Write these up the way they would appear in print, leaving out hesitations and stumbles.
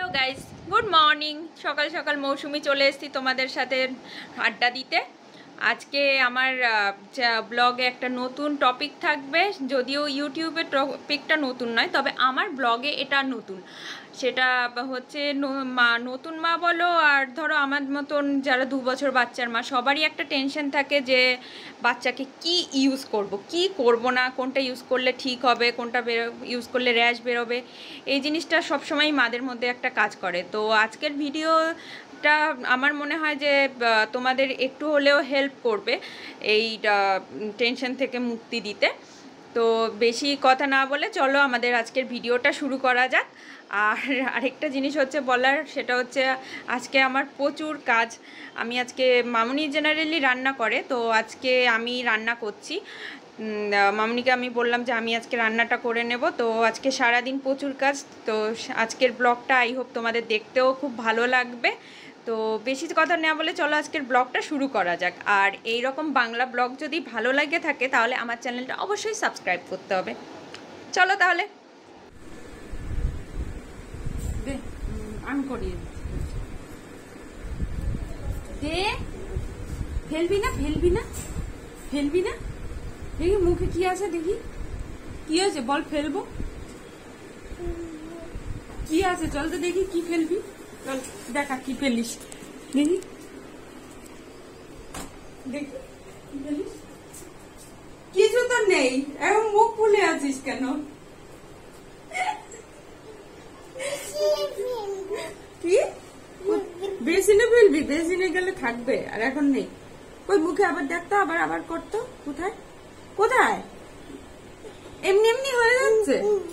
Guys, good morning. সকাল সকাল মৌসুমি চলে এসেছি তোমাদের সাথে আড্ডা দিতে। আজকে আমার ব্লগে একটা নতুন টপিক থাকবে, যদিও ইউটিউবের টপিকটা নতুন নয়, তবে আমার ব্লগে এটা নতুন। সেটা হচ্ছে নতুন মা বলো আর ধরো আমার মতন যারা 2 বছর বাচ্চার মা, সবারই একটা টেনশন থাকে যে বাচ্চাকে কি ইউজ করব, কি করব না, কোনটা ইউজ করলে ঠিক হবে, কোনটা ইউজ করলে র্যাশ বেরোবে। এই জিনিসটা সবসময় মাদের মধ্যে একটা কাজ করে। তো আজকের ভিডিওটা আমার মনে হয় যে তোমাদের একটু হলেও হেল্প করবে এই টেনশন থেকে মুক্তি দিতে। তো বেশি কথা না বলে চলো আমাদের আজকের ভিডিওটা শুরু করা যাক। আর আরেকটা জিনিস হচ্ছে বলার, সেটা হচ্ছে আজকে আমার প্রচুর কাজ। আমি আজকে মামুনি জেনারেলি রান্না করে, তো আজকে আমি রান্না করছি। মামুনিকে আমি বললাম যে আমি আজকে রান্নাটা করে নেব। তো আজকে সারাদিন প্রচুর কাজ। তো আজকের ব্লগটা আই হোপ তোমাদের দেখতেও খুব ভালো লাগবে। তো বেশি কথা না বলে চলো আজকের ব্লগটা শুরু করা যাক। আর এই রকম বাংলা ব্লগ যদি ভালো লাগে থাকে তাহলে আমার চ্যানেলটা অবশ্যই সাবস্ক্রাইব করতে হবে। চলো তাহলে আমি করিয়ে দে। ফেলবি না, ফেলবি না, ফেলবি না। দেখি মুখে কি আছে, দেখি কি আছে, বল। ফেলবো কি আছে, চল তো দেখি কি ফেলবি। চল দেখা কি ফেলিস, দেখি দেখি কি ফেলিস। কিছু তো নেই, এখন মুখ ফুলে আছিস কেন? কি বেসিনে ফেলবি? বেসিনে গেলে থাকবে, আর এখন নেই। ওই মুখে আবার দেখতো, আবার আবার করতো। কোথায় কোথায়? এমনি এমনি হয়ে যাচ্ছে।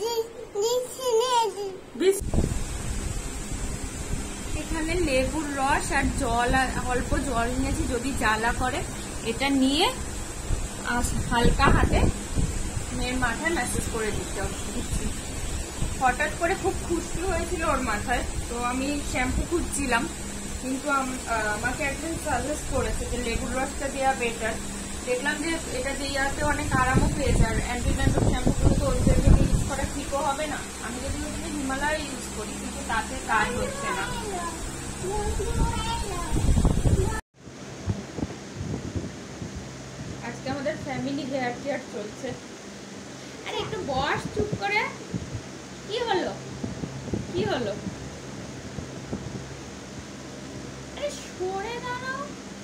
এখানে লেবুর রস আর জল, অল্প জল নিয়েছি যদি জ্বালা করে। এটা নিয়ে হালকা হাতে মেয়ের মাথায় ম্যাসেজ করে দিচ্ছি। হঠাৎ করে খুব খুশকি হয়েছিল ওর মাথায়, তো আমি শ্যাম্পু খুঁজছিলাম, কিন্তু আমাকে একজন সাজেস্ট করেছে যে লেবুর রসটা দেওয়া বেটার। দেখলাম যে এটা দেওয়াতে অনেক আরামও পেয়েছে। আর অ্যান্টিডেন্টাল শ্যাম্পুগুলো তো ওই জন্য ইউজ করা ঠিকও হবে না। আমি যদি হিমালয় ইউজ করি, কিন্তু তাতে কাজ হচ্ছে না। আজকে আমাদের ফ্যামিলি হেয়ার কেয়ার চলছে। আরে একটু বস চুপ করে। কি হলো, কি হলো? আরে সরে দাঁড়াও।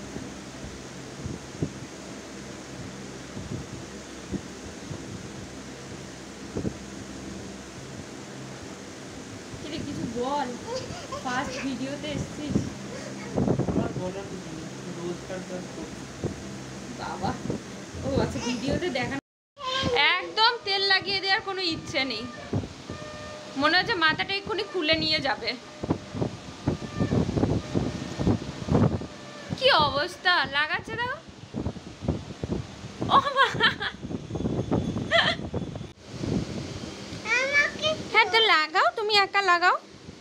কিছু বল, ফার্স্ট ভিডিওতে এসেছিস। বাবা, ও আচ্ছা, ভিডিওতে দেখা। একদম তেল লাগিয়ে দেওয়ার কোনো ইচ্ছে নেই, মনে হচ্ছে মাথাটা এক্ষুনি খুলে নিয়ে যাবে। কি অবস্থা লাগাচ্ছে দেখো। ও হ্যাঁ, তো লাগাও, তুমি একা লাগাও।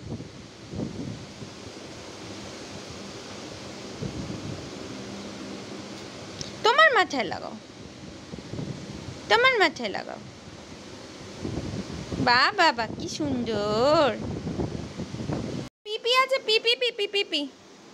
তোমার মাথায় লাগাও, তোমার মাথায় লাগাও। বাহ বাবা, কি সুন্দর। পিপি আছে, পিপি পিপি পিপি।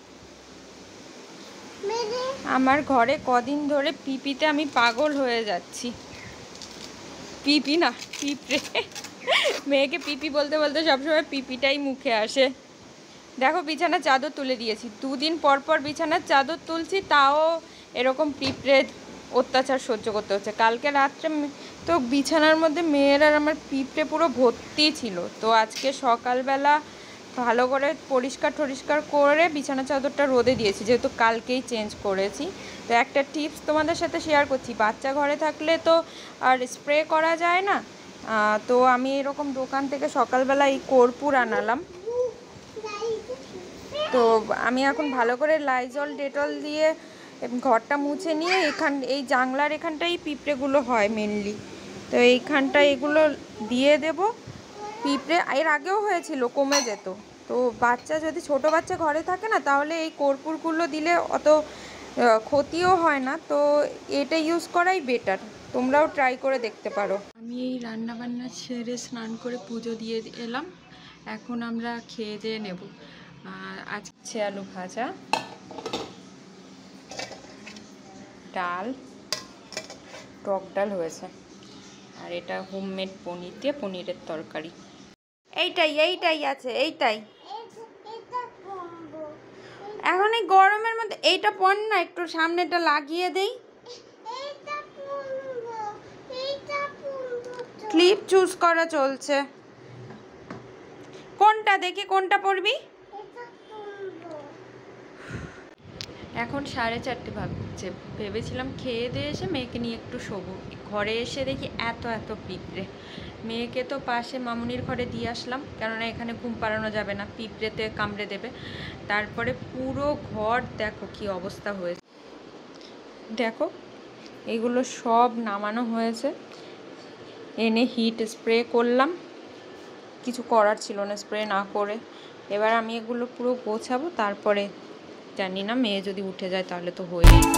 আমার ঘরে কদিন ধরে পিপিতে আমি পাগল হয়ে যাচ্ছি। পিপি না, পিঁপড়ে। মেয়েকে পিপি বলতে বলতে সবসময় পিপিটাই মুখে আসে। দেখো বিছানার চাদর তুলে দিয়েছি, 2 দিন পর পর বিছানার চাদর তুলছি, তাও এরকম পিঁপড়ে অত্যাচার সহ্য করতে হচ্ছে। কালকে রাত্রে তো বিছানার মধ্যে মেয়ের আর আমার পিঁপড়ে পুরো ভর্তি ছিল। তো আজকে সকালবেলা ভালো করে পরিষ্কার করে বিছানার চাদরটা রোদে দিয়েছি, যেহেতু কালকেই চেঞ্জ করেছি। তো একটা টিপস তোমাদের সাথে শেয়ার করছি। বাচ্চা ঘরে থাকলে তো আর স্প্রে করা যায় না, তো আমি এরকম দোকান থেকে সকালবেলা এই কর্পূর আনালাম। তো আমি এখন ভালো করে লাইজল ডেটল দিয়ে ঘরটা মুছে নিয়ে এই জানলার এখানটাই পিঁপড়েগুলো হয় মেনলি, তো এইখানটা এগুলো দিয়ে দেব। পিঁপড়ে এর আগেও হয়েছিল, কমে যেত। তো বাচ্চা যদি ছোট বাচ্চা ঘরে থাকে না, তাহলে এই কর্পূরগুলো দিলে অত ক্ষতিও হয় না। তো এটা ইউজ করাই বেটার, তোমরাও ট্রাই করে দেখতে পারো। আমি এই রান্না বান্না সেরে স্নান করে পুজো দিয়ে এলাম। এখন আমরা খেয়ে দিয়ে নেব। আজকে আলু ভাজা, ডাল, টক ডাল হয়েছে, আর এটা হোমমেড পনির দিয়ে পনিরের তরকারি। এইটাই আছে, এইটাই। এখন এই গরমের মধ্যে এইটা পর না, একটু সামনেটা লাগিয়ে দেই। ক্লিপ চুজ করা চলছে, কোনটা দেখি কোনটা পরবি। এখন 4:30 ভাবছে, ভেবেছিলাম খেয়ে দিয়ে এসে মেয়েকে নিয়ে একটু শোবো। ঘরে এসে দেখি এত পিঁপড়ে। মেয়েকে তো পাশে মামুনির ঘরে দিয়ে আসলাম, কেননা এখানে ঘুম পাড়ানো যাবে না, পিঁপড়েতে কামড়ে দেবে। তারপরে পুরো ঘর দেখো কি অবস্থা হয়েছে। দেখো এগুলো সব নামানো হয়েছে, এনে হিট স্প্রে করলাম, কিছু করার ছিল না স্প্রে না করে। এবার আমি এগুলো পুরো গোছাবো, তারপরে জানি না মেয়ে যদি উঠে যায় তাহলে তো হয়ে যাবে।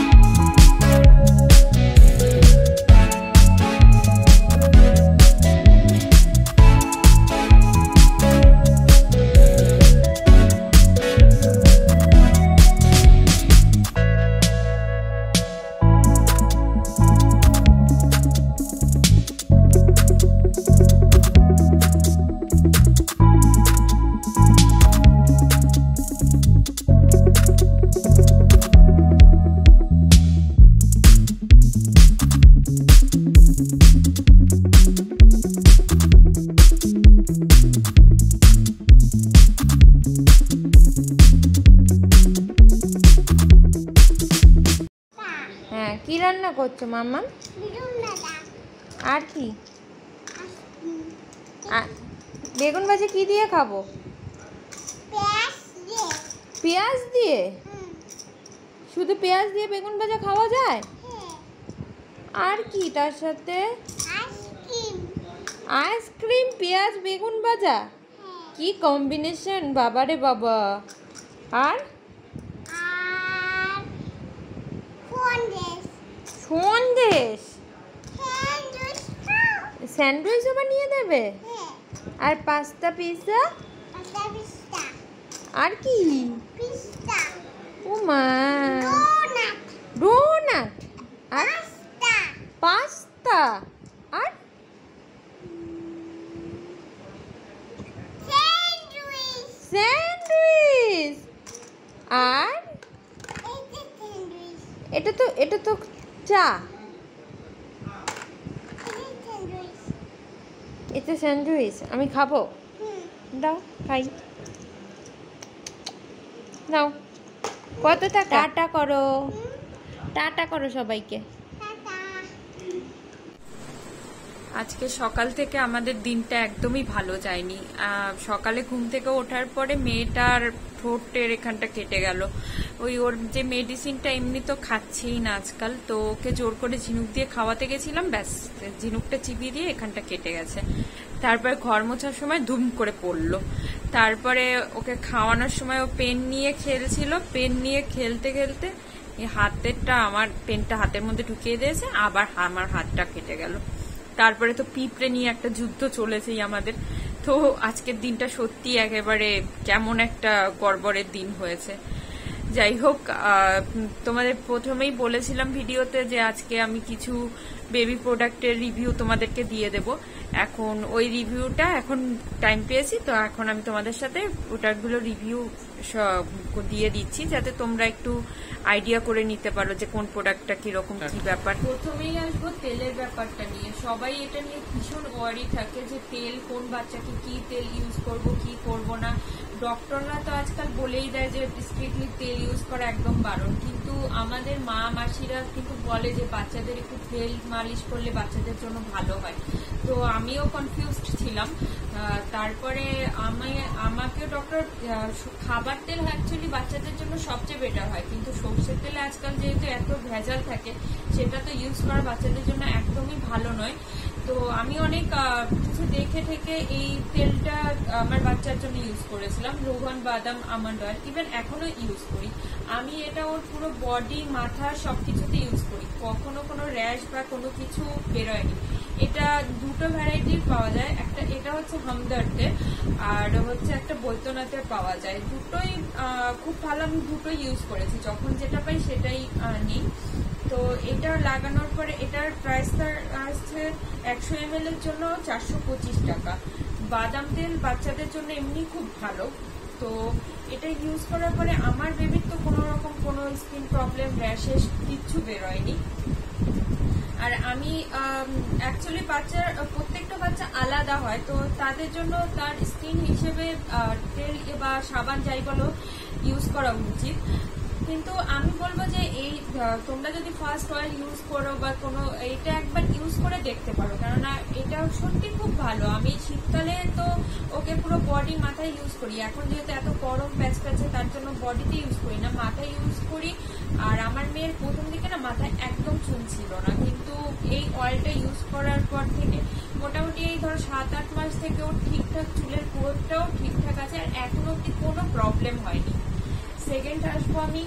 কি রান্না করছো মাম্মা? আর কি? বেগুন ভাজা কি দিয়ে খাবো? পেঁয়াজ দিয়ে? শুধু পেঁয়াজ দিয়ে বেগুন ভাজা খাওয়া যায়? আর কি তার সাথে? আইসক্রিম, পেঁয়াজ, বেগুন ভাজা, কি কম্বিনেশন বাবারে বাবা। আর সন্দেশ, স্যান্ডউইচও বানিয়ে দেবে? আর পাস্তা, পিৎজা, আর কি? ও মা, ডোনাট, আর পাস্তা, আর স্যান্ডউইচ, আর এটা তো চা। এটা স্যান্ডউইচ আমি খাবো? দাও খাই, দাও। কত টাকা? টাটা করো, টাটা করো সবাইকে। আজকে সকাল থেকে আমাদের দিনটা একদমই ভালো যায়নি। সকালে ঘুম থেকে ওঠার পরে মেয়েটার ঠোঁটের এখানটা কেটে গেল। ওর যে মেডিসিনটা এমনি তো খাচ্ছেই না আজকাল, তো ওকে জোর করে ঝিনুক দিয়ে খাওয়াতে গেছিলাম, ব্যাস ঝিনুকটা চিবিয়ে দিয়ে এখানটা কেটে গেছে। তারপরে ঘর মোছার সময় ধুম করে পড়লো। তারপরে ওকে খাওয়ানোর সময় ও পেন নিয়ে খেলছিল, পেন নিয়ে খেলতে খেলতে হাতেরটা, আমার পেনটা হাতের মধ্যে ঢুকিয়ে দিয়েছে, আবার আমার হাতটা কেটে গেল। তারপরে তো পিঁপড়ে নিয়ে একটা যুদ্ধ চলেছেই আমাদের। তো আজকের দিনটা সত্যি একেবারে কেমন একটা গড়বড়ের দিন হয়েছে। যাই হোক, তোমাদের প্রথমেই বলেছিলাম ভিডিওতে যে আজকে আমি কিছু বেবি প্রোডাক্টের রিভিউ তোমাদেরকে দিয়ে দেব। এখন ওই রিভিউটা এখন টাইম পেয়েছি, তো এখন আমি তোমাদের সাথে প্রোডাক্টগুলো রিভিউ দিয়ে দিচ্ছি, যাতে তোমরা একটু আইডিয়া করে নিতে পারো যে কোন প্রোডাক্টটা কিরকম কি ব্যাপার। প্রথমেই আসবো তেলের ব্যাপারটা নিয়ে। সবাই এটা নিয়ে ভীষণ ওয়ারি থাকে যে তেল, কোন বাচ্চাকে কি তেল ইউজ করব কি করব না। ডক্টররা তো আজকাল বলেই দেয় যে স্ট্রিক্টলি তেল ইউজ করা একদম বারণ, কিন্তু আমাদের মা মাসিরা কিন্তু বলে যে বাচ্চাদের একটু তেল মালিশ করলে বাচ্চাদের জন্য ভালো হয়। তো আমিও কনফিউজড ছিলাম। তারপরে আমাকেও ডক্টর, খাবার তেল অ্যাকচুয়ালি বাচ্চাদের জন্য সবচেয়ে বেটার হয়, কিন্তু সর্ষের তেলে আজকাল যেহেতু এত ভেজাল থাকে, সেটা তো ইউজ করা বাচ্চাদের জন্য একদমই ভালো নয়। তো আমি অনেক কিছু দেখে থেকে এই তেলটা আমার বাচ্চার জন্য ইউজ করেছিলাম, রোহন বাদাম আমন্ড অয়েল, ইভেন এখনো ইউজ করি আমি। এটা ওর পুরো বডি, মাথা সবকিছুতে ইউজ করি, কখনো কোনো র্যাশ বা কোনো কিছু বেরোয়নি। এটা দুটো ভ্যারাইটির পাওয়া যায়, একটা এটা হচ্ছে হামদর্দের আর হচ্ছে একটা বৈদ্যনাথের পাওয়া যায়। দুটোই খুব ভালো, আমি দুটোই ইউজ করেছি, যখন যেটা পাই সেটাই নিই। তো এটা লাগানোর পরে এটার প্রাইসটা আসছে 100 ml এর জন্য 425 টাকা। বাদাম তেল বাচ্চাদের জন্য এমনি খুব ভালো। তো এটা ইউজ করার পরে আমার বেবির তো কোনো রকম কোনো স্কিন প্রবলেম, র্যাশেস কিচ্ছু বেরোয়নি। আর আমি অ্যাকচুয়ালি প্রত্যেকটা বাচ্চা আলাদা হয়, তো তাদের জন্য তার স্কিন হিসেবে তেল বা সাবান যাই বলো ইউজ করা উচিত। কিন্তু আমি বলবো যে এই তোমরা যদি ফার্স্ট অয়েল ইউজ করো বা কোনো, এটা একবার ইউজ করে দেখতে পারো, কেননা এটা সত্যি খুব ভালো। আমি শীতকালে তো ওকে পুরো বডি মাথায় ইউজ করি, এখন যেহেতু এত গরম প্যাচ প্যাচে তার জন্য বডিতে ইউজ করি না, মাথায় ইউজ করি। আর আমার মেয়ের প্রথম দিকে না মাথায় একদম চুল ছিল না, কিন্তু এই অয়েলটা ইউজ করার পর থেকে মোটামুটি এই ধরো 7-8 মাস থেকে ওর ঠিকঠাক চুলের গ্রোথটাও ঠিকঠাক আছে, আর এখন অব্দি কোনো প্রবলেম হয়নি। সেকেন্ড আসবো আমি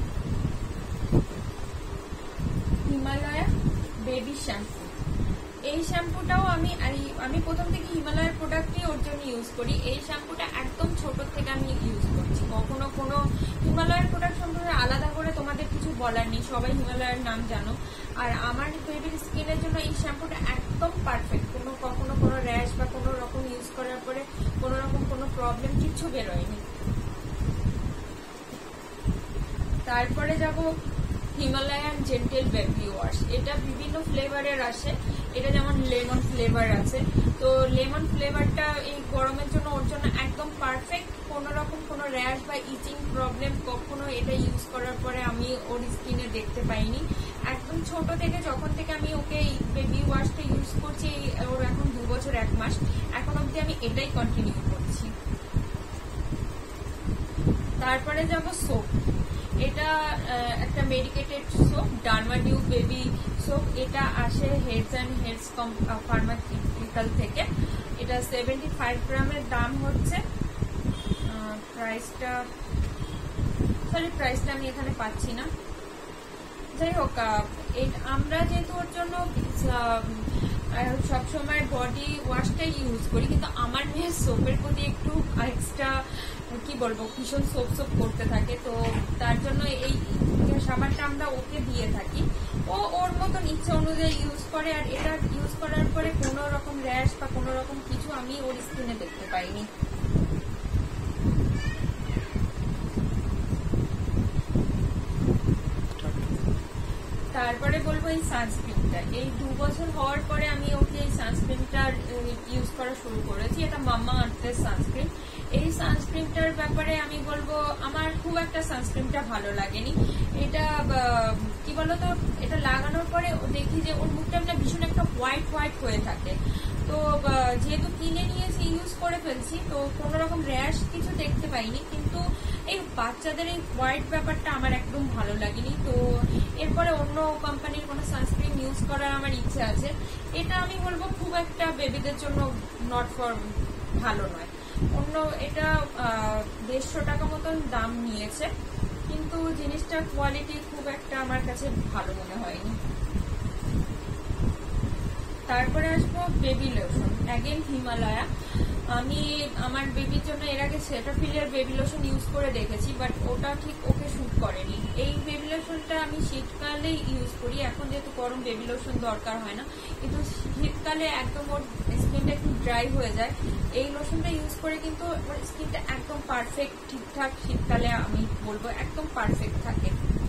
হিমালয়া বেবি শ্যাম্পু। এই শ্যাম্পুটাও আমি প্রথম থেকে হিমালয়ের প্রোডাক্টই ওর জন্য ইউজ করি। এই শ্যাম্পুটা একদম ছোট থেকে আমি ইউজ করছি, কখনো কোনো হিমালয়ের প্রোডাক্ট সম্পর্কে আলাদা করে তোমাদের কিছু বলার নেই, সবাই হিমালয়ের নাম জানো। আর আমার বেবির স্কিনের জন্য এই শ্যাম্পুটা একদম পারফেক্ট, কখনো কোনো র্যাশ বা কোনো রকম ইউজ করার পরে কোনো রকম কোনো প্রবলেম কিচ্ছু বেরোয়নি। তারপরে যাব হিমালয়ান জেন্টেল বেবি ওয়াশ। এটা বিভিন্ন ফ্লেভারের আসে, এটা যেমন লেমন ফ্লেভার আছে। তো লেমন ফ্লেভারটা এই গরমের জন্য ওর জন্য একদম পারফেক্ট, কোনো রকম কোনো র্যাশ বা ইচিং প্রবলেম কখনো এটা ইউজ করার পরে আমি ওর স্কিনে দেখতে পাইনি। একদম ছোট থেকে যখন থেকে আমি ওকে এই বেবি ওয়াশটা ইউজ করছি, ওর এখন 2 বছর 1 মাস, এখন অবধি আমি এটাই কন্টিনিউ করছি। তারপরে যাব সোপ। এটা একটা medicated soap, Dermadew baby soap. এটা আসে হেডস অ্যান্ড হেডস ফার্মাসিউটিক্যাল থেকে। এটা 75 গ্রামের দাম হচ্ছে। প্রাইসটা আমি এখানে পাচ্ছি না। যাই হোক, আমরা যেহেতু ওর জন্য সবসময় বডি ওয়াশটাই ইউজ করি, কিন্তু আমার মেয়ের সোপের প্রতি একটু এক্সট্রা কি বলবো ভীষণ সোপ করতে থাকে, তো তার জন্য এই সাবানটা আমরা ওকে দিয়ে থাকি। ও ওর মতন ইচ্ছে অনুযায়ী ইউজ করে, আর এটা ইউজ করার পরে কোনো রকম র্যাশ বা কোনো রকম কিছু আমি ওর স্কিনে দেখতে পাইনি। তারপরে বলবো এই সানস্ক্রিনটা। এই 2 বছর হওয়ার পরে আমি ওকে এই সানস্ক্রিনটা ইউজ করা শুরু করেছি। এটা মাম্মা আর্থের সানস্ক্রিন। এই সানস্ক্রিনটার ব্যাপারে আমি বলবো আমার খুব একটা সানস্ক্রিনটা ভালো লাগেনি। এটা কি বলতো, এটা লাগানোর পরে দেখি যে ওর মুখটা না ভীষণ একটা হোয়াইট হয়ে থাকে। তো যেহেতু কিনে নিয়েছি, ইউজ করে ফেলছি, তো কোনো রকম র্যাশ কিছু দেখতে পাইনি, কিন্তু এই বাচ্চাদের এই হোয়াইট ব্যাপারটা আমার একদম ভালো লাগেনি। তো এরপরে অন্য কোম্পানির কোনো সানস্ক্রিন ইউজ করার আমার ইচ্ছে আছে। এটা আমি বলবো খুব একটা বেবিদের জন্য নট ফর ভালো নয়। অন্য এটা 150 টাকা মতন দাম নিয়েছে, কিন্তু জিনিসটার কোয়ালিটি খুব একটা আমার কাছে ভালো মনে হয়নি। তারপরে আসবো বেবি লোশন, অ্যাগেন হিমালয়া। আমি আমার বেবির জন্য এর আগে সেটাফিলের বেবি লোশন ইউজ করে দেখেছি, বাট ওটা ঠিক ওকে শুট করেনি। এই বেবি লোশনটা আমি শীতকালেই ইউজ করি, এখন যেহেতু গরম বেবি লোশন দরকার হয় না, কিন্তু শীতকালে একদম ওর স্কিনটা একটু ড্রাই হয়ে যায়। এই লোশনটা ইউজ করে কিন্তু ওর স্কিনটা একদম পারফেক্ট, ঠিকঠাক শীতকালে আমি বলবো একদম পারফেক্ট থাকে।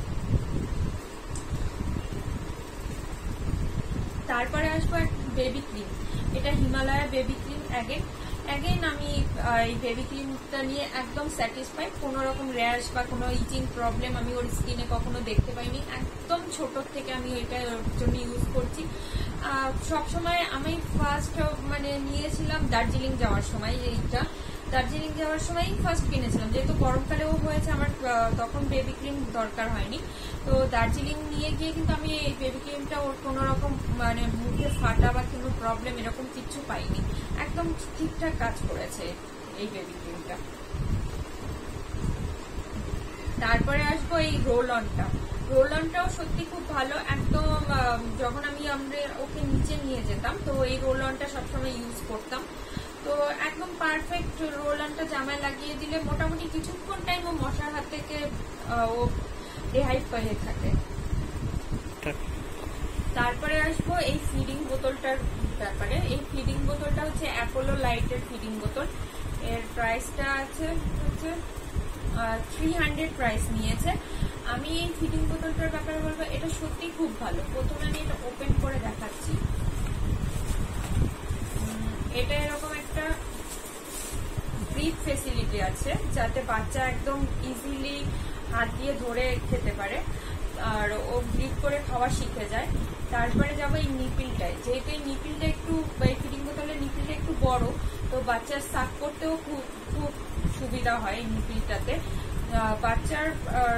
তারপরে আসবো বেবি ক্রিম। এটা হিমালয়া বেবি ক্রিম। অ্যাগেন আমি এই বেবি ক্রিমটা নিয়ে একদম স্যাটিসফাইড। কোনো রকম র্যাশ বা কোনো ইচিং প্রবলেম আমি ওর স্কিনে কখনো দেখতে পাইনি। একদম ছোট থেকে আমি এটা ওর জন্য ইউজ করছি। সবসময় আমি ফার্স্ট নিয়েছিলাম দার্জিলিং যাওয়ার সময়। এইটা দার্জিলিং যাওয়ার সময় ফার্স্ট কিনেছিলাম, যেহেতু গরমকালেও হয়েছে, আমার তখন বেবি ক্রিম দরকার হয়নি। তো দার্জিলিং নিয়ে গিয়ে কিন্তু আমি এই বেবি ক্রিমটা ওর কোনো রকম মুখে ফাটা বা কোনো প্রবলেম এরকম কিছু পাইনি, একদম ঠিকঠাক কাজ করেছে এই বেবি ক্রিমটা। তারপরে আসবো এই রোল অনটা। রোল অনটাও সত্যি খুব ভালো একদম। যখন আমরা ওকে নিচে নিয়ে যেতাম তো এই রোল অনটা সবসময় ইউজ করতাম, তো একদম পারফেক্ট রোল অনটা জামায় লাগিয়ে দিলে মোটামুটি কিছুক্ষণ টাইম ও মশার হাত থেকে ও রেহাই পেয়ে থাকে। তারপরে আসবো এই ফিডিং বোতলটার ব্যাপারে। এই ফিডিং বোতলটা হচ্ছে অ্যাপোলো লাইটের ফিডিং বোতল। এর প্রাইসটা আছে হচ্ছে 300 প্রাইস নিয়েছে। আমি এই ফিডিং বোতলটার ব্যাপারে বলবো এটা সত্যি খুব ভালো। প্রথমে আমি এটা ওপেন করে দেখাচ্ছি। এটা এরকম একটা গ্রিপ ফেসিলিটি আছে যাতে বাচ্চা একদম ইজিলি হাত দিয়ে ধরে খেতে পারে আর ও গ্রিপ করে খাওয়া শিখে যায়। তারপরে যাবো এই নিপিলটায়, যেহেতু এই নিপিলটা একটু ফিডিং বোতলের নিপিলটা একটু বড়, তো বাচ্চার সাক করতেও খুব খুব সুবিধা হয় এই নিপিলটাতে বাচ্চার।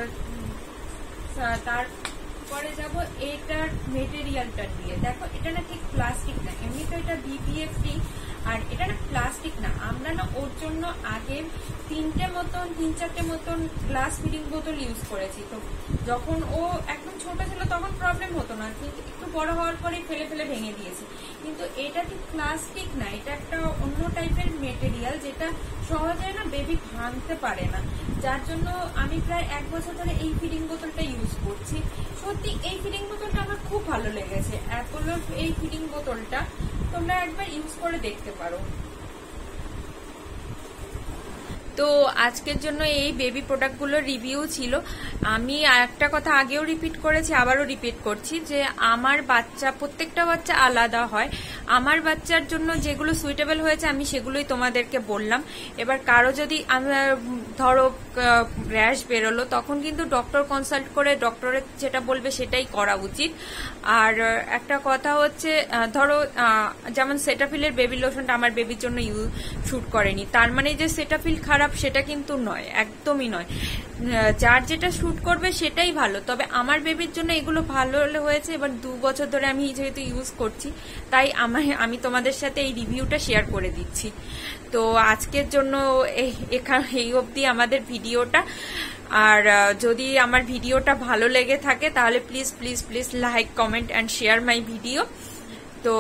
তারপরে যাব এটার মেটেরিয়ালটা দিয়ে। দেখো এটা না ঠিক প্লাস্টিক না, এমনি তো এটা BPA ফ্রি, আর এটা না প্লাস্টিক না। আমরা না ওর জন্য আগে 3-4টে মতন গ্লাস ফিডিং বোতল ইউজ করেছি। তো যখন ও একদম ছোট ছিল তখন প্রবলেম হতো না, কিন্তু একটু বড় হওয়ার পরে ফেলে ফেলে ভেঙে দিয়েছি। কিন্তু এটা ঠিক প্লাস্টিক না, এটা একটা অন্য টাইপের মেটেরিয়াল যেটা সহজে না বেবি ভাঙতে পারে না, যার জন্য আমি প্রায় 1 বছর ধরে এই ফিডিং বোতলটা ইউজ করছি। সত্যি এই ফিডিং বোতলটা আমার খুব ভালো লেগেছে। অ্যাপোলোর এই ফিডিং বোতলটা তোমরা একবার ইউজ করে দেখতে পারো। তো আজকের জন্য এই বেবি প্রোডাক্টগুলোর রিভিউ ছিল। আমি একটা কথা আগেও রিপিট করেছি, আবারও রিপিট করছি যে আমার বাচ্চা, প্রত্যেকটা বাচ্চা আলাদা হয়। আমার বাচ্চার জন্য যেগুলো সুইটেবল হয়েছে আমি সেগুলোই তোমাদেরকে বললাম। এবার কারো যদি ধরো র্যাশ বেরোলো তখন কিন্তু ডক্টর কনসাল্ট করে ডক্টরের যেটা বলবে সেটাই করা উচিত। আর একটা কথা হচ্ছে ধরো যেমন সেটাফিলের বেবি লোশনটা আমার বেবির জন্য শুট করেনি, তার মানে যে সেটাফিল খারাপ সেটা কিন্তু নয়, একদমই নয়। যার যেটা শুট করবে সেটাই ভালো। তবে আমার বেবির জন্য এগুলো ভালো হয়েছে। এবার 2 বছর ধরে আমি যেহেতু ইউজ করছি তাই আমি তোমাদের সাথে এই রিভিউটা শেয়ার করে দিচ্ছি। তো আজকের জন্য এই অবধি আমাদের ভিডিওটা। আর যদি আমার ভিডিওটা ভালো লেগে থাকে তাহলে please please please like, comment and share my video. তো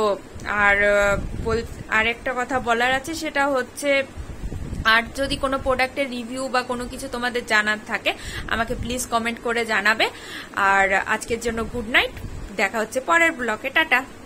আর একটা কথা বলার আছে, সেটা হচ্ছে আর যদি কোনো প্রোডাক্টের রিভিউ বা কোনো কিছু তোমাদের জানার থাকে আমাকে প্লিজ কমেন্ট করে জানাবে। আর আজকের জন্য গুড নাইট, দেখা হচ্ছে পরের ব্লগে, টাটা।